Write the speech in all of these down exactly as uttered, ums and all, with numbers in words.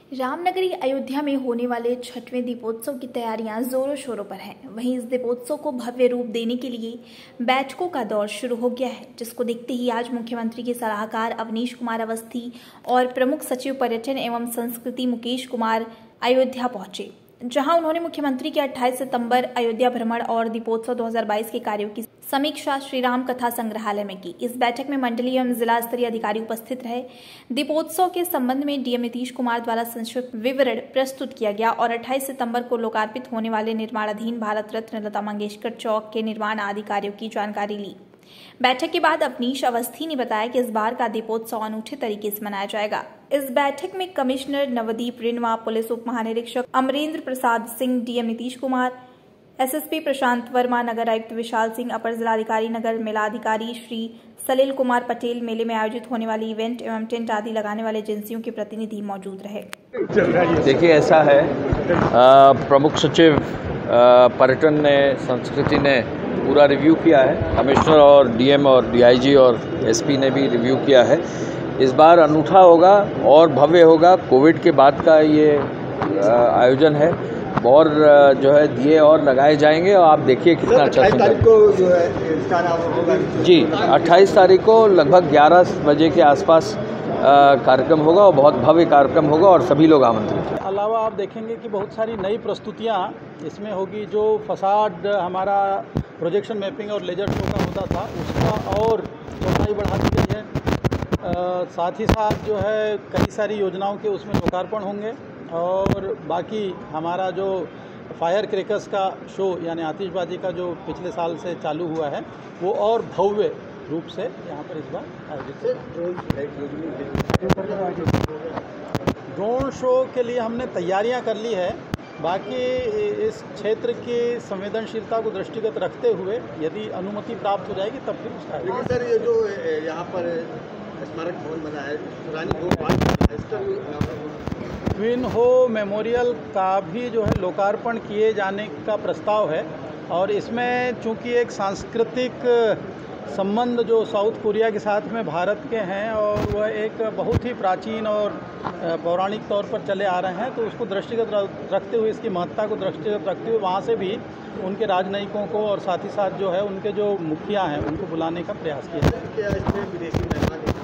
रामनगरी अयोध्या में होने वाले छठवें दीपोत्सव की तैयारियां जोरों शोरों पर हैं। वहीं इस दीपोत्सव को भव्य रूप देने के लिए बैठकों का दौर शुरू हो गया है, जिसको देखते ही आज मुख्यमंत्री के सलाहकार अवनीश कुमार अवस्थी और प्रमुख सचिव पर्यटन एवं संस्कृति मुकेश कुमार अयोध्या पहुंचे, जहां उन्होंने मुख्यमंत्री के अट्ठाईस सितंबर अयोध्या भ्रमण और दीपोत्सव दो हज़ार बाईस के कार्यों की समीक्षा श्री राम कथा संग्रहालय में की। इस बैठक में मंडलीय एवं जिला स्तरीय अधिकारी उपस्थित रहे। दीपोत्सव के संबंध में डीएम नीतीश कुमार द्वारा संक्षिप्त विवरण प्रस्तुत किया गया और अट्ठाईस सितंबर को लोकार्पित होने वाले निर्माणाधीन भारत रत्न लता मंगेशकर चौक के निर्माण आदि कार्यों की जानकारी ली। बैठक के बाद अवनीश अवस्थी ने बताया कि इस बार का दीपोत्सव अनूठे तरीके से मनाया जाएगा। इस बैठक में कमिश्नर नवदीप रिनवा, पुलिस उप महानिरीक्षक अमरेंद्र प्रसाद सिंह, डीएम नीतीश कुमार, एसएसपी प्रशांत वर्मा, नगर आयुक्त विशाल सिंह, अपर जिलाधिकारी नगर, मेलाधिकारी श्री सलिल कुमार पटेल, मेले में आयोजित होने वाली इवेंट एवं टेंट आदि लगाने वाले एजेंसियों के प्रतिनिधि मौजूद रहे। देखिए, ऐसा है, प्रमुख सचिव पर्यटन ने, संस्कृति ने पूरा रिव्यू किया है। कमिश्नर और डीएम और डीआईजी और एसपी ने भी रिव्यू किया है। इस बार अनूठा होगा और भव्य होगा। कोविड के बाद का ये आयोजन है और जो है दिए और लगाए जाएंगे और आप देखिए कितना अच्छा तारीख को जो है जी अट्ठाईस तारीख को लगभग ग्यारह बजे के आसपास कार्यक्रम होगा और बहुत भव्य कार्यक्रम होगा और सभी लोग आमंत्रित हैं। अलावा आप देखेंगे कि बहुत सारी नई प्रस्तुतियां इसमें होगी। जो फसाड हमारा प्रोजेक्शन मैपिंग और लेजर शो का होता था, उसका और चौड़ाई बढ़ा दी गई है। आ, साथ ही साथ जो है कई सारी योजनाओं के उसमें लोकार्पण होंगे और बाकी हमारा जो फायर क्रैकर्स का शो यानी आतिशबाजी का जो पिछले साल से चालू हुआ है, वो और भव्य रूप से यहाँ पर इस बार आयोजित है। ड्रोन शो के लिए हमने तैयारियां कर ली है। बाकी इस क्षेत्र की संवेदनशीलता को दृष्टिगत रखते हुए यदि अनुमति प्राप्त हो जाएगी तब फिर उसका। लेकिन सर, ये जो यहाँ पर स्मारक भवन बना है, रानी भोपाल ट्विन हो मेमोरियल का भी जो है लोकार्पण किए जाने का प्रस्ताव है और इसमें चूंकि एक सांस्कृतिक संबंध जो साउथ कोरिया के साथ में भारत के हैं और वह एक बहुत ही प्राचीन और पौराणिक तौर पर चले आ रहे हैं, तो उसको दृष्टिगत रखते हुए, इसकी महत्ता को दृष्टिगत रखते हुए वहाँ से भी उनके राजनयिकों को और साथ ही साथ जो है उनके जो मुखिया हैं उनको बुलाने का प्रयास किया है।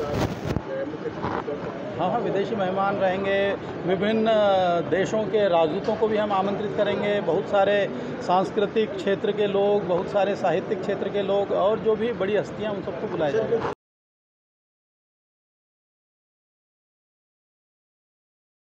हाँ हाँ विदेशी मेहमान रहेंगे। विभिन्न देशों के राजदूतों को भी हम आमंत्रित करेंगे। बहुत सारे सांस्कृतिक क्षेत्र के लोग, बहुत सारे साहित्यिक क्षेत्र के लोग और जो भी बड़ी हस्तियां, उन सबको बुलाया जाएगा।